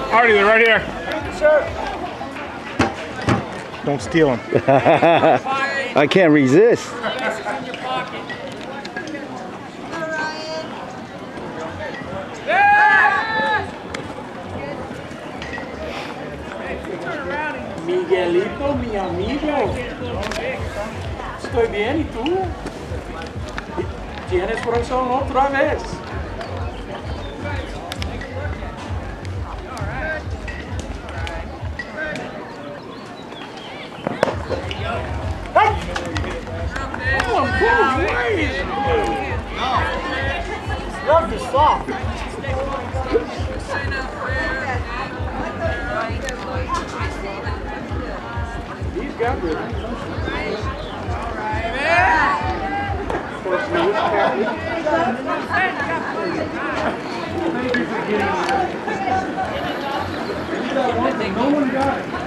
Artie, they're right here. Sure. Don't steal them. I can't resist. Miguelito, mi amigo. Estoy bien, ¿y tú? ¿Tienes razón otra vez? Love the soft. He's got it. No one got it.